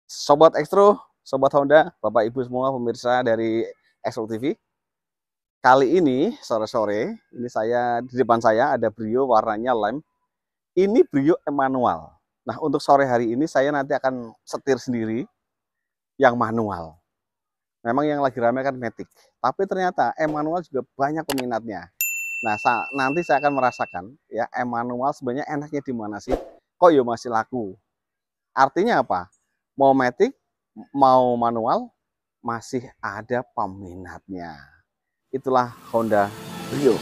Sobat Extro, Sobat Honda, Bapak Ibu semua pemirsa dari Extro TV. Kali ini sore-sore, ini di depan saya ada Brio warnanya lime. Ini Brio manual. Nah, untuk sore hari ini saya nanti akan setir sendiri yang manual. Memang yang lagi ramai kan Matic, tapi ternyata manual juga banyak peminatnya. Nah, nanti saya akan merasakan ya manual sebenarnya enaknya di mana sih? Kok ya masih laku? Artinya apa? Mau Matic, mau manual, masih ada peminatnya. Itulah Honda Brio.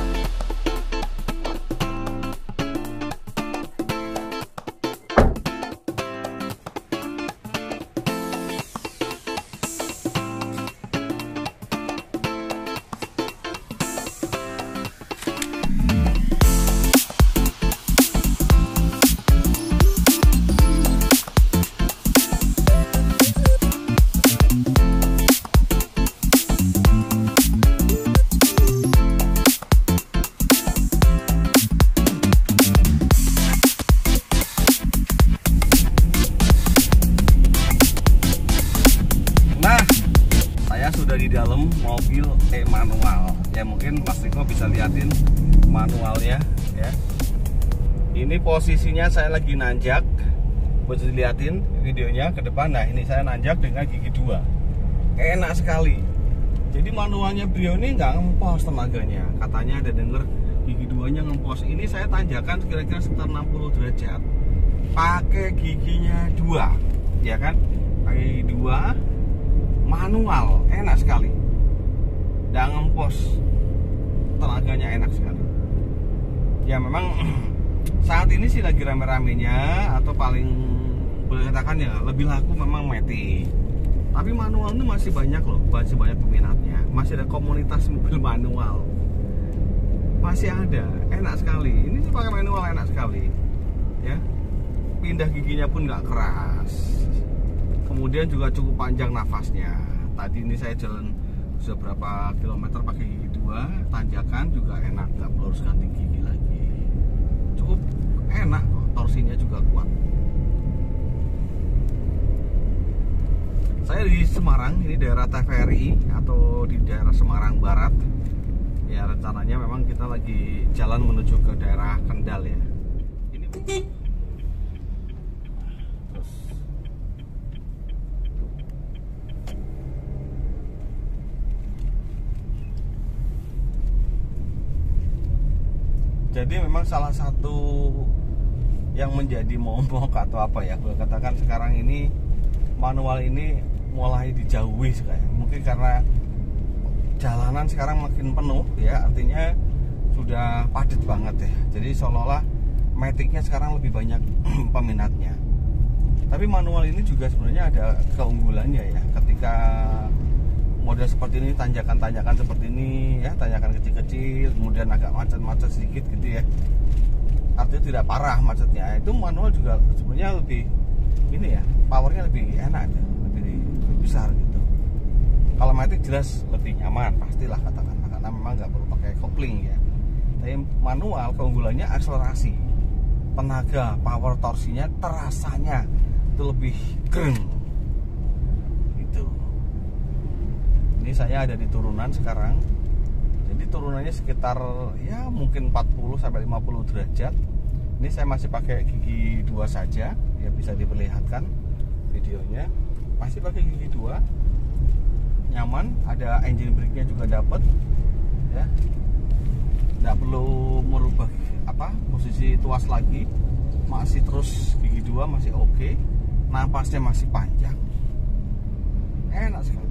Sudah di dalam mobil manual ya, mungkin Mas Riko bisa liatin manualnya ya. Ini posisinya saya lagi nanjak, buat diliatin videonya ke depan. Nah, ini saya nanjak dengan gigi 2, enak sekali. Jadi manualnya Brio ini nggak ngempos tenaganya, katanya ada denger gigi 2-nya ngempos. Ini saya tanjakan kira-kira sekitar 60 derajat pakai giginya 2 ya kan, pakai 2 manual, enak sekali, nggak ngempos, tenaganya enak sekali. Ya memang saat ini sih lagi rame-ramenya, atau paling boleh katakan ya lebih laku memang Matic. Tapi manual itu masih banyak loh, masih banyak peminatnya, masih ada komunitas mobil manual, masih ada, enak sekali. Ini sih pakai manual enak sekali, ya. Pindah giginya pun nggak keras. Kemudian juga cukup panjang nafasnya. Tadi ini saya jalan sudah berapa kilometer pakai gigi 2, tanjakan juga enak, nggak perlu harus ganti gigi lagi. Cukup enak kok, torsinya juga kuat. Saya di Semarang, ini daerah TVRI atau di daerah Semarang Barat. Ya rencananya memang kita lagi jalan menuju ke daerah Kendal ya. Ini jadi memang salah satu yang menjadi momok atau apa ya, gue katakan sekarang ini manual ini mulai dijauhi sekarang. Mungkin karena jalanan sekarang makin penuh ya, artinya sudah padat banget ya. Jadi seolah-olah Matic-nya sekarang lebih banyak peminatnya. Tapi manual ini juga sebenarnya ada keunggulannya ya. Ketika model seperti ini, tanjakan-tanjakan seperti ini ya, tanjakan kecil-kecil, kemudian agak macet-macet sedikit gitu ya, artinya tidak parah macetnya, itu manual juga sebenarnya lebih ini ya, powernya lebih enak ya, lebih besar gitu. Kalau Matic jelas lebih nyaman pastilah katakanlah, karena memang nggak perlu pakai kopling ya. Tapi manual keunggulannya akselerasi, tenaga, power torsinya terasanya itu lebih keren. Ini saya ada di turunan sekarang. Jadi turunannya sekitar ya mungkin 40 sampai 50 derajat. Ini saya masih pakai gigi 2 saja, ya bisa diperlihatkan videonya. Masih pakai gigi 2. Nyaman, ada engine brake-nya juga dapat ya. Nggak perlu merubah posisi tuas lagi. Masih terus gigi 2 masih oke. Napasnya masih panjang. Enak sekali.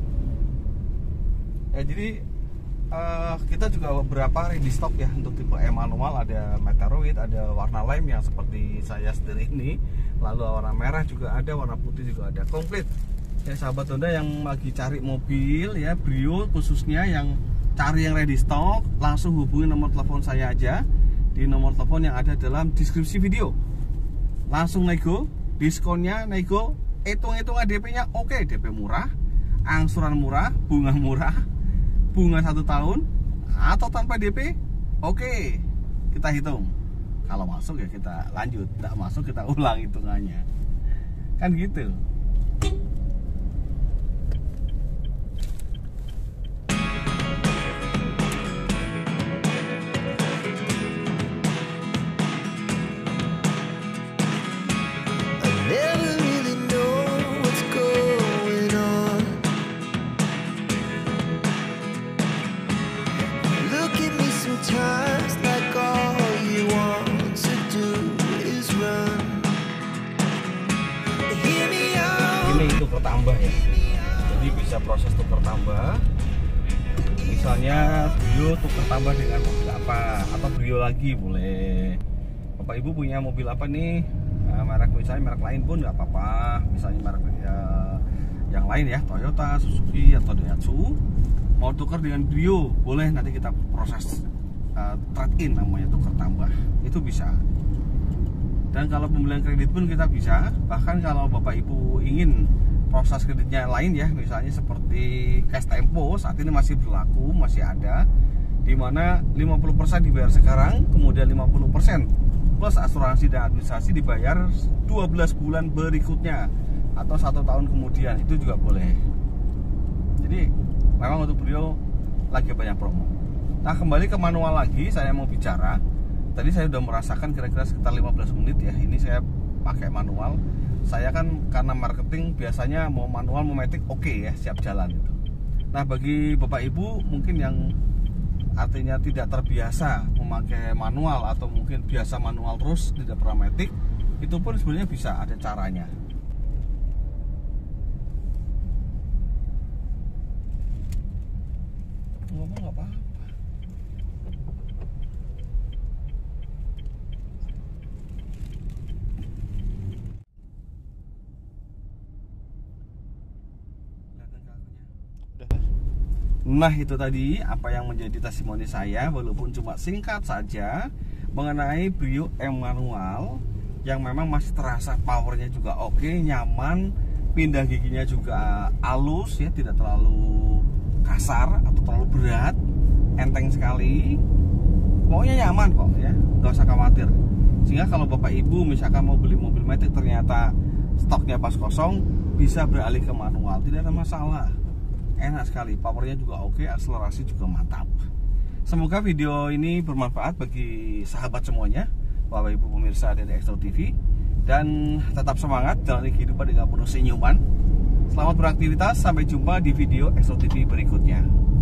Ya, jadi kita juga beberapa ready stock ya untuk tipe manual. Ada Meteoroid, ada warna lime yang seperti saya sendiri ini, lalu warna merah juga ada, warna putih juga ada, komplit ya sahabat Honda yang lagi cari mobil ya Brio khususnya, yang cari yang ready stock, langsung hubungi nomor telepon saya aja di nomor telepon yang ada dalam deskripsi video. Langsung nego, diskonnya nego, hitung-hitungan DP-nya oke, DP murah, angsuran murah, bunga murah, bunga 1 tahun atau tanpa DP, oke, kita hitung. Kalau masuk ya kita lanjut, tidak masuk kita ulang hitungannya, kan gitu. tambah ya. Jadi bisa proses tukar tambah. Misalnya Brio tukar tambah dengan mobil apa, atau Brio lagi boleh. Bapak Ibu punya mobil apa nih? Merek, misalnya merek lain pun nggak apa-apa. Misalnya merek yang lain ya, Toyota, Suzuki atau Daihatsu, mau tukar dengan Brio boleh, nanti kita proses trade-in namanya, tukar tambah, itu bisa. Dan kalau pembelian kredit pun kita bisa. Bahkan kalau Bapak Ibu ingin proses kreditnya lain ya, misalnya seperti cash tempo, saat ini masih berlaku, masih ada, dimana 50% dibayar sekarang, kemudian 50% plus asuransi dan administrasi dibayar 12 bulan berikutnya atau 1 tahun kemudian, itu juga boleh. Jadi memang untuk Brio lagi banyak promo. Nah, kembali ke manual lagi, saya mau bicara. Tadi saya sudah merasakan kira-kira sekitar 15 menit ya. Ini saya pakai manual. Saya kan karena marketing biasanya mau manual mau matic oke ya, siap jalan gitu. Nah, bagi Bapak Ibu mungkin yang artinya tidak terbiasa memakai manual atau mungkin biasa manual terus tidak pernah matic, itu pun sebenarnya bisa, ada caranya. Ngomong nggak apa-apa. Nah, itu tadi apa yang menjadi testimoni saya, walaupun cuma singkat saja, mengenai Brio M manual yang memang masih terasa powernya juga oke, nyaman, pindah giginya juga halus ya, tidak terlalu kasar atau terlalu berat, enteng sekali, pokoknya nyaman kok ya, nggak usah khawatir. Sehingga kalau Bapak Ibu misalkan mau beli mobil matic ternyata stoknya pas kosong, bisa beralih ke manual, tidak ada masalah. Enak sekali, powernya juga oke, akselerasi juga mantap. Semoga video ini bermanfaat bagi sahabat semuanya, Bapak Ibu pemirsa dari Exo TV, dan tetap semangat jalani kehidupan dengan penuh senyuman. Selamat beraktivitas, sampai jumpa di video Exo TV berikutnya.